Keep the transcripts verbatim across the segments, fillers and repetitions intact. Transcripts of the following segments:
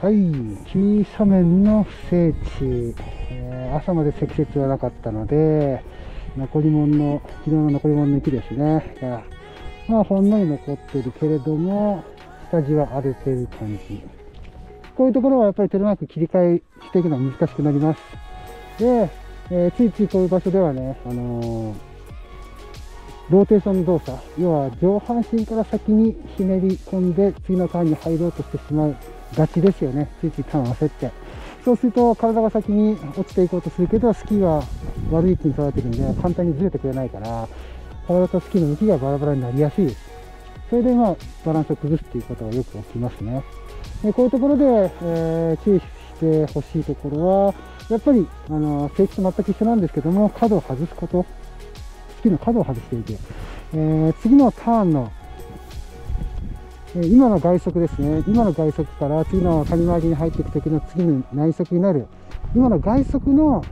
はい、急斜面の聖地、えー、朝まで積雪はなかったので、残り物の、昨日の残り物の雪ですね、が、まあ、ほんのり残っているけれども、下地は荒れている感じ。こういうところはやっぱりテレマーク切り替えしていくのは難しくなります。で、えー、ついついこういう場所ではね、あのー、ローテーション動作、要は上半身から先にひねり込んで次のターンに入ろうとしてしまうがちですよね。ついついターンを焦って。そうすると体が先に落ちていこうとするけど、スキーは悪い位置に取られてるんで簡単にずれてくれないから、体とスキーの向きがバラバラになりやすいです。それでまあバランスを崩すっていうことがよく起きますね。でこういうところで、えー、注意してほしいところは、やっぱりあの聖地と全く一緒なんですけども、角を外すこと、スキーの角を外していて、えー、次のターンの今の外側ですね、今の外側から次の谷回りに入っていくときの次の内側になる、今の外側の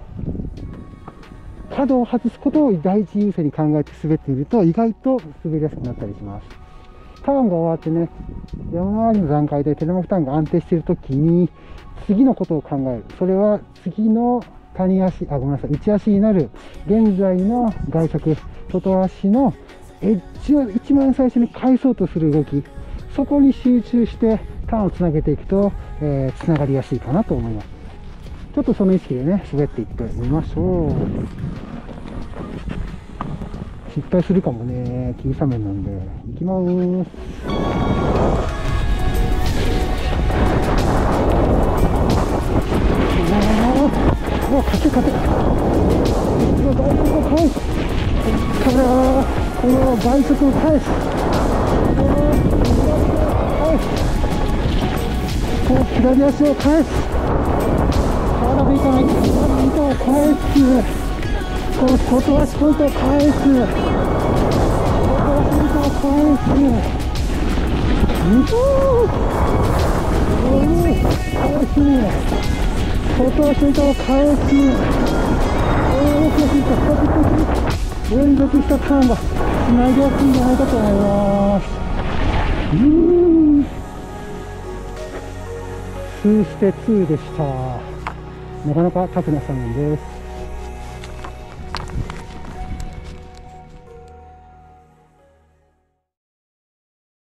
角を外すことを第一優先に考えて滑ってみると、意外と滑りやすくなったりします。ターンが終わってね、山回りの段階で手の負担が安定しているときに、次のことを考える。それは次の谷足、あ、ごめんなさい、内足になる、現在の外側、外足のエッジを一番最初に返そうとする動き、そこに集中してターンをつなげていくと、えー、つながりやすいかなと思います。ちょっとその意識でね、滑っていってみましょう。失敗するかもね、急斜面なんで。いきまーす。うわ、勝て勝て。うわ、外側を返す。からこの外側を返す。こう左足を返す。体でいかないと糸を返す。この外足ポイントを返す。外足ポイントを返す。うほーおー返す。外足ポイントを返す。おー、悔しいか。連続したターンがつなぎやすいんじゃないかと思います。うーん。ツーステツーでした。なかなかタフな斜面です。